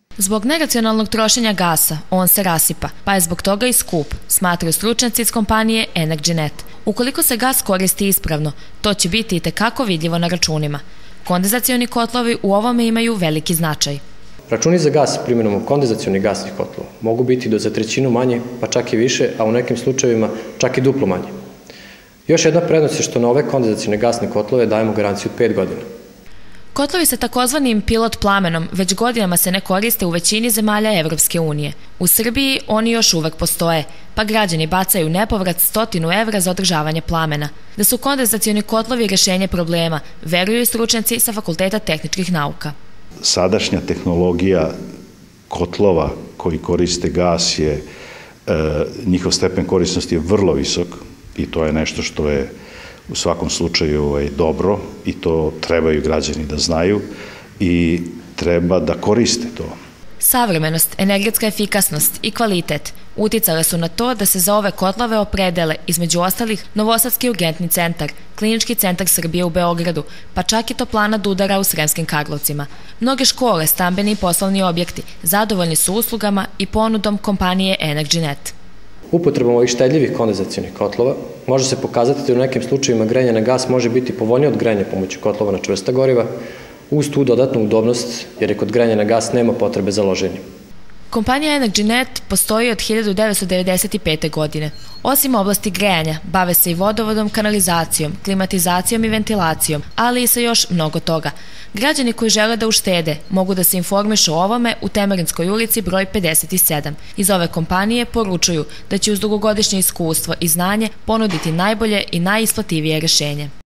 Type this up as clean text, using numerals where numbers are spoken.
Zbog neracionalnog trošenja gasa, on se rasipa, pa je zbog toga i skup, smatraju stručnjaci iz kompanije Energynet. Ukoliko se gas koristi ispravno, to će biti i tekako vidljivo na računima. Kondenzacioni kotlovi u ovome imaju veliki značaj. Računi za gas primjenom kondenzacionih gasnih kotlova mogu biti do za trećinu manje, pa čak i više, a u nekim slučajevima čak i duplo manje. Još jedna prednost je što na ove kondenzacione gasne kotlove dajemo garanciju 5 godina. Kotlovi sa takozvanim pilot plamenom već godinama se ne koriste u većini zemalja Evropske unije. U Srbiji oni još uvek postoje, pa građani bacaju nepovrat 100 evra za održavanje plamena. Da su kondenzacioni kotlovi rješenje problema, veruju i stručnjaci sa Fakulteta tehničkih nauka. Sadašnja tehnologija kotlova koji koriste gas je, njihov stepen korisnosti je vrlo visok i to je nešto što je u svakom slučaju dobro i to trebaju građani da znaju i treba da koriste to. Savremenost, energetska efikasnost i kvalitet uticale su na to da se za ove kotlove opredele, između ostalih, Novosadski urgentni centar, Klinički centar Srbije u Beogradu, pa čak i toplana Dudara u Sremskim Karlovcima. Mnoge škole, stambeni i poslovni objekti zadovoljni su uslugama i ponudom kompanije Energynet. Upotrebom ovih štedljivih kondenzacionih kotlova može se pokazati da u nekim slučajevima grejanje na gas može biti povoljnije od grejanja pomoću kotlova na čvrsta goriva, uz tu dodatnu udobnost jer je kod grejanja na gas nema potrebe za loženjem. Kompanija Energynet postoji od 1995. godine. Osim oblasti grejanja, bave se i vodovodom, kanalizacijom, klimatizacijom i ventilacijom, ali i sa još mnogo toga. Građani koji žele da uštede mogu da se informišu o ovome u Temerinskoj ulici broj 57. Iz ove kompanije poručuju da će uz dugogodišnje iskustvo i znanje ponuditi najbolje i najisplativije rješenje.